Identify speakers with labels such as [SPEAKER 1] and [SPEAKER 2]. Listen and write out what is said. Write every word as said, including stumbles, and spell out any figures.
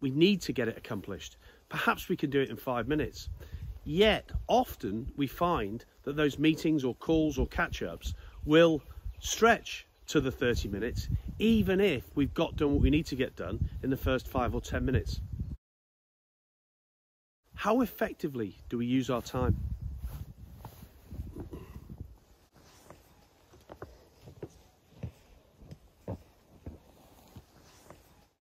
[SPEAKER 1] we need to get it accomplished. Perhaps we can do it in five minutes. Yet, often we find that those meetings or calls or catch-ups will stretch to the thirty minutes, even if we've got done what we need to get done in the first five or ten minutes. How effectively do we use our time?